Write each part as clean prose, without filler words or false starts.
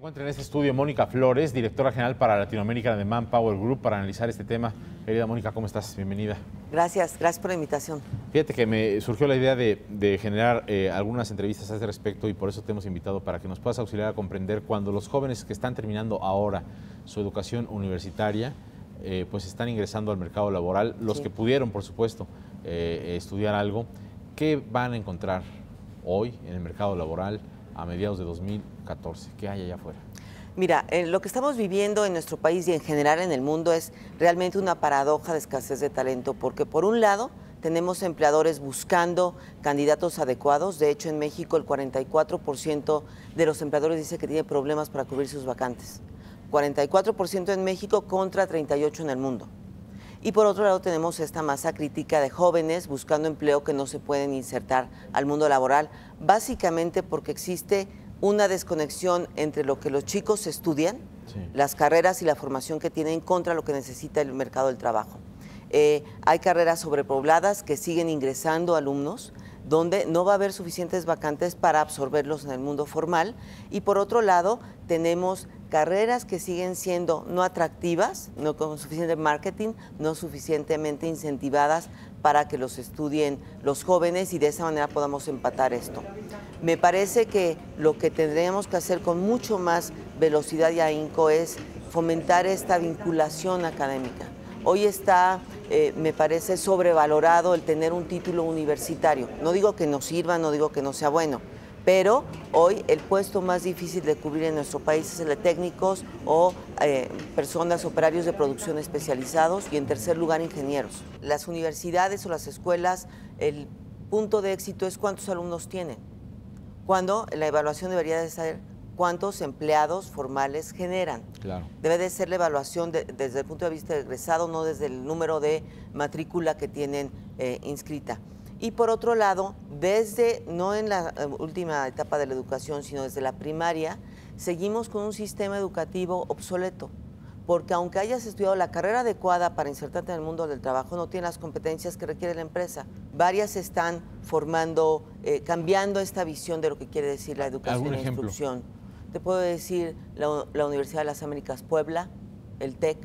Encuentra en este estudio Mónica Flores, directora general para Latinoamérica de Manpower Group, para analizar este tema. Querida Mónica, ¿cómo estás? Bienvenida. Gracias por la invitación. Fíjate que me surgió la idea de generar algunas entrevistas a este respecto y por eso te hemos invitado para que nos puedas auxiliar a comprender cuando los jóvenes que están terminando ahora su educación universitaria, pues están ingresando al mercado laboral, los que pudieron, por supuesto, estudiar algo, ¿qué van a encontrar hoy en el mercado laboral a mediados de 2014? ¿Qué hay allá afuera? Mira, lo que estamos viviendo en nuestro país y en general en el mundo es realmente una paradoja de escasez de talento, porque por un lado tenemos empleadores buscando candidatos adecuados. De hecho, en México el 44% de los empleadores dice que tiene problemas para cubrir sus vacantes. 44% en México contra 38% en el mundo. Y por otro lado tenemos esta masa crítica de jóvenes buscando empleo que no se pueden insertar al mundo laboral, básicamente porque existe una desconexión entre lo que los chicos estudian, las carreras y la formación que tienen contra lo que necesita el mercado del trabajo. Hay carreras sobrepobladas que siguen ingresando alumnos, donde no va a haber suficientes vacantes para absorberlos en el mundo formal. Y por otro lado, tenemos carreras que siguen siendo no atractivas, no con suficiente marketing, no suficientemente incentivadas para que los estudien los jóvenes y de esa manera podamos empatar esto. Me parece que lo que tendríamos que hacer con mucho más velocidad y ahínco es fomentar esta vinculación académica. Hoy está, me parece, sobrevalorado el tener un título universitario. No digo que no sirva, no digo que no sea bueno, pero hoy el puesto más difícil de cubrir en nuestro país es el de técnicos o personas, operarios de producción especializados y en tercer lugar ingenieros. Las universidades o las escuelas, el punto de éxito es cuántos alumnos tienen, cuando la evaluación debería de ser cuántos empleados formales generan. Claro. Debe de ser la evaluación desde el punto de vista de egresado, no desde el número de matrícula que tienen inscrita. Y por otro lado, no en la última etapa de la educación, sino desde la primaria, seguimos con un sistema educativo obsoleto, porque aunque hayas estudiado la carrera adecuada para insertarte en el mundo del trabajo, no tienes las competencias que requiere la empresa. Varias están formando, cambiando esta visión de lo que quiere decir la educación e instrucción. Te puedo decir la Universidad de las Américas Puebla, el TEC,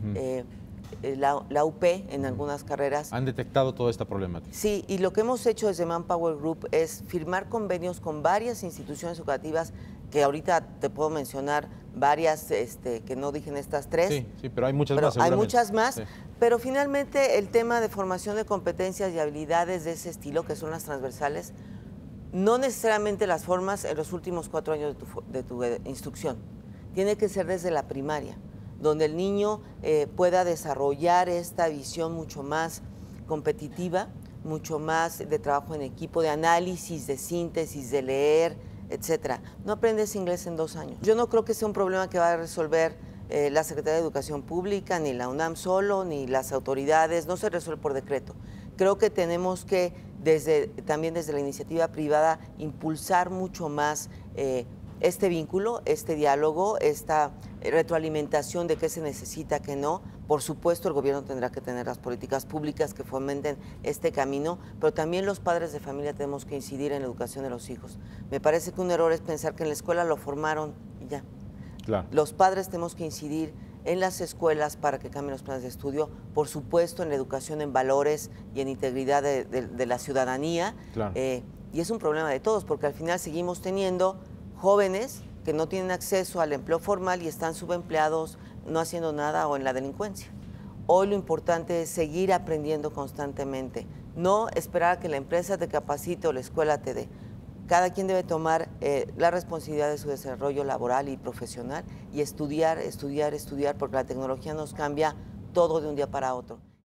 la UP en algunas carreras. ¿Han detectado toda esta problemática? Sí, y lo que hemos hecho desde Manpower Group es firmar convenios con varias instituciones educativas, que ahorita te puedo mencionar varias, que no dije en estas tres. Sí, pero hay muchas más. Hay muchas más, pero finalmente el tema de formación de competencias y habilidades de ese estilo, que son las transversales, no necesariamente las formas en los últimos 4 años de tu instrucción. Tiene que ser desde la primaria, donde el niño pueda desarrollar esta visión mucho más competitiva, mucho más de trabajo en equipo, de análisis, de síntesis, de leer, etcétera. No aprendes inglés en 2 años. Yo no creo que sea un problema que va a resolver la Secretaría de Educación Pública, ni la UNAM solo, ni las autoridades, no se resuelve por decreto. Creo que tenemos que, también desde la iniciativa privada, impulsar mucho más este vínculo, este diálogo, esta retroalimentación de qué se necesita, qué no. Por supuesto, el gobierno tendrá que tener las políticas públicas que fomenten este camino, pero también los padres de familia tenemos que incidir en la educación de los hijos. Me parece que un error es pensar que en la escuela lo formaron y ya. Claro. Los padres tenemos que incidir en las escuelas para que cambien los planes de estudio, por supuesto en la educación en valores y en integridad de la ciudadanía. Claro. Y es un problema de todos, porque al final seguimos teniendo jóvenes que no tienen acceso al empleo formal y están subempleados, no haciendo nada o en la delincuencia. Hoy lo importante es seguir aprendiendo constantemente, no esperar a que la empresa te capacite o la escuela te dé. Cada quien debe tomar la responsabilidad de su desarrollo laboral y profesional y estudiar, porque la tecnología nos cambia todo de un día para otro.